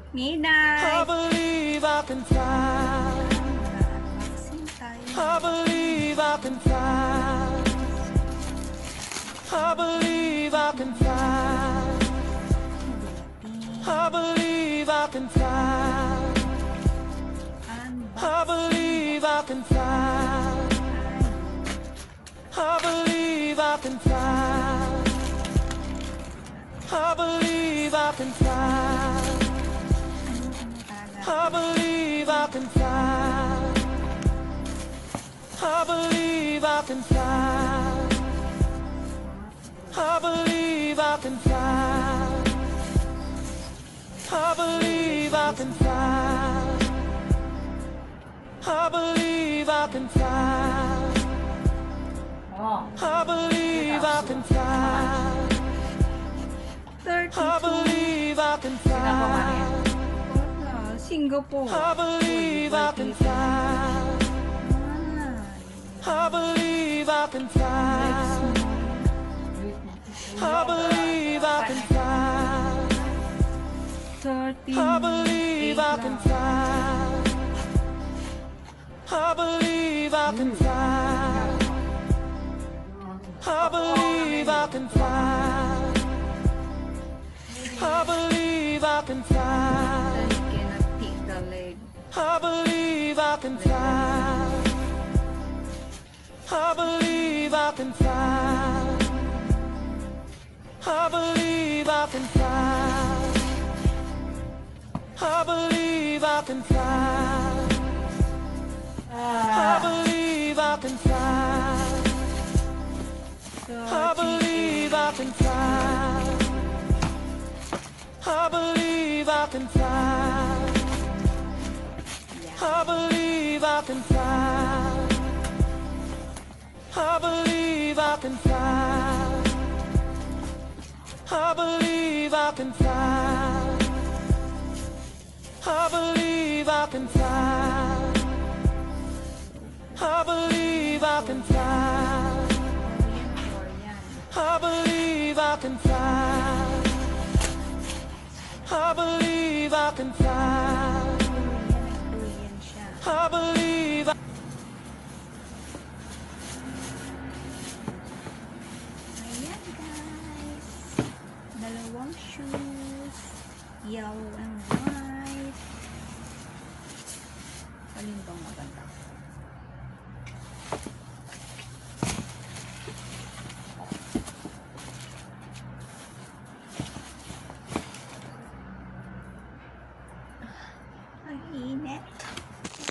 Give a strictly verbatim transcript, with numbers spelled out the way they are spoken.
Midnight! I believe I can fly. Vaccine tayo. I believe I can fly. I believe I can fly. I believe I can fly. I believe I can fly. I believe I can fly. I believe I can fly. I believe I can fly. I believe I can fly. I believe I can fly. I believe I can fly. I believe I can fly. Oh, I believe I can fly. I thirty-two. believe I can fly. Wala. Singapore. I believe I can fly. I believe I can fly. I believe I can fly. thirty. I believe I can fly. I believe I can fly. I believe I can fly. I believe I can fly. I cannot take the leg. I believe I can fly. I believe I can fly. I believe I can fly. I believe I can fly. I believe I can fly. I believe I can fly. I believe I can fly. I believe I can fly. I believe I can fly. I believe I can fly. I believe I can fly. I believe I can fly. I believe I can fly. I believe I can fly. Korean siya. I believe I Ayan guys. Dalawang shoes. Yellow and white. Alin bang maganda? Ang init.